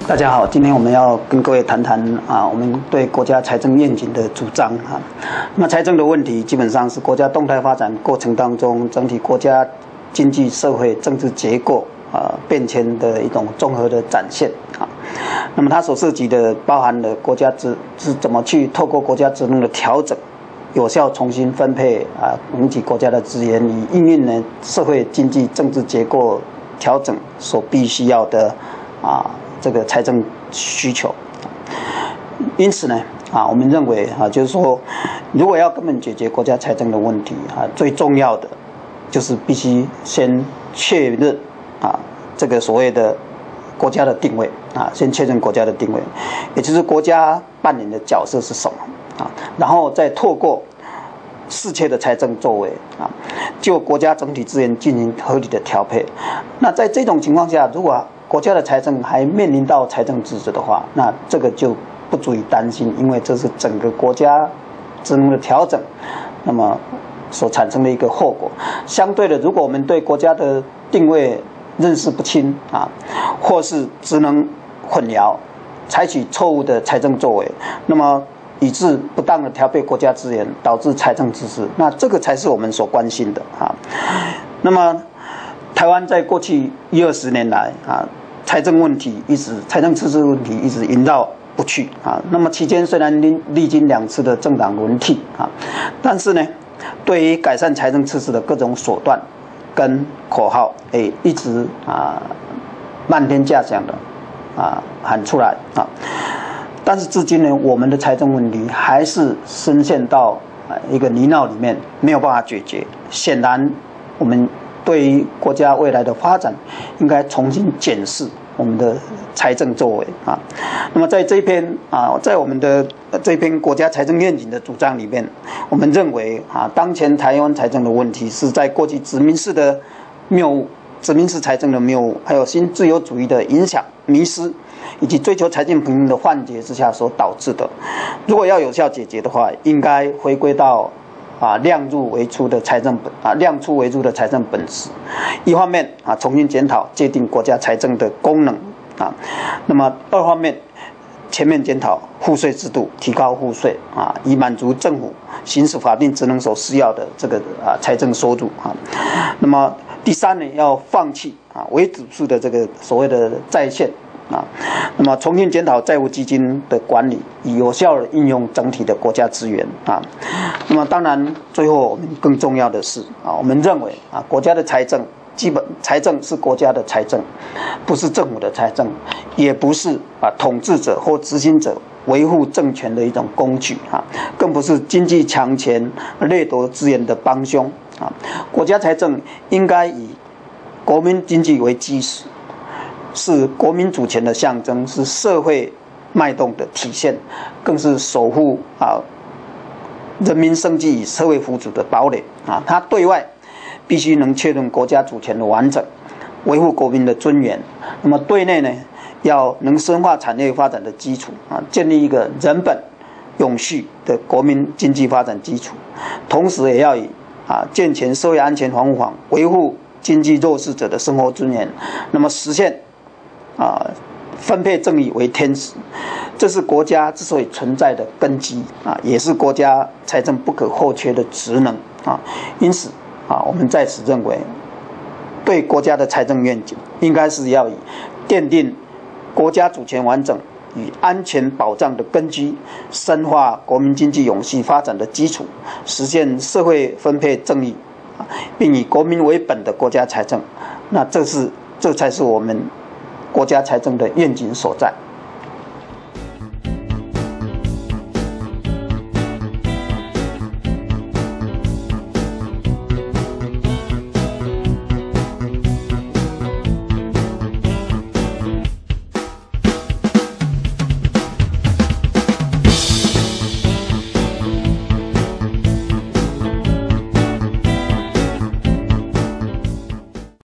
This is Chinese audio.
大家好，今天我们要跟各位谈谈我们对国家财政愿景的主张啊。那财政的问题基本上是国家动态发展过程当中整体国家经济社会政治结构变迁的一种综合的展现啊。那么它所涉及的包含了国家是怎么去透过国家职能的调整，有效重新分配整体国家的资源，以应运呢社会经济政治结构调整所必须要的这个财政需求。因此呢我们认为就是说，如果要根本解决国家财政的问题最重要的就是必须先确认这个所谓的国家的定位先确认国家的定位，也就是国家扮演的角色是什么然后再透过适切的财政作为就国家整体资源进行合理的调配。那在这种情况下，如果国家的财政还面临到财政赤字的话，那这个就不足以担心，因为这是整个国家职能的调整那么所产生的一个后果。相对的，如果我们对国家的定位认识不清或是职能混淆，采取错误的财政作为，那么以致不当的调配国家资源，导致财政赤字，那这个才是我们所关心的那么台湾在过去10-20年来财政问题财政赤字问题一直萦绕不去那么期间虽然历经2次的政党轮替但是呢，对于改善财政赤字的各种手段跟口号一直漫天价响的喊出来但是至今呢，我们的财政问题还是深陷到一个泥淖里面，没有办法解决。显然，我们对于国家未来的发展，应该重新检视我们的财政作为那么在这篇在我们的这篇国家财政愿景的主张里面，我们认为当前台湾财政的问题是在过去殖民式的谬误、殖民式财政的谬误，还有新自由主义的影响、迷失，以及追求财政平衡的幻觉之下所导致的。如果要有效解决的话，应该回归到量入为出的财政量出为入的财政本质。一方面重新检讨界定国家财政的功能那么二方面全面检讨赋税制度，提高赋税以满足政府行使法定职能所需要的这个财政收入那么第三呢，要放弃微指数的这个所谓的债券那么重新检讨债务基金的管理，以有效的运用整体的国家资源那么当然最后我们更重要的是我们认为国家的财政财政是国家的财政，不是政府的财政，也不是统治者或执行者维护政权的一种工具更不是经济强权掠夺资源的帮凶国家财政应该以国民经济为基石，是国民主权的象征，是社会脉动的体现，更是守护人民生计与社会福祉的堡垒它对外必须能确认国家主权的完整，维护国民的尊严。那么对内呢，要能深化产业发展的基础建立一个人本永续的国民经济发展基础，同时也要以健全社会安全防护网，维护经济弱势者的生活尊严，那么实现分配正义为天职。这是国家之所以存在的根基也是国家财政不可或缺的职能因此我们在此认为，对国家的财政愿景应该是要以奠定国家主权完整与安全保障的根基，深化国民经济永续发展的基础，实现社会分配正义并以国民为本的国家财政。那这才是我们国家财政的愿景所在。